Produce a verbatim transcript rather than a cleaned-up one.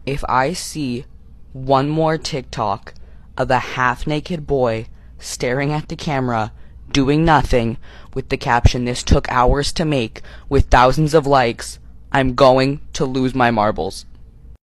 If I see one more TikTok of a half-naked boy staring at the camera, doing nothing, with the caption, "This took hours to make," with thousands of likes, I'm going to lose my marbles.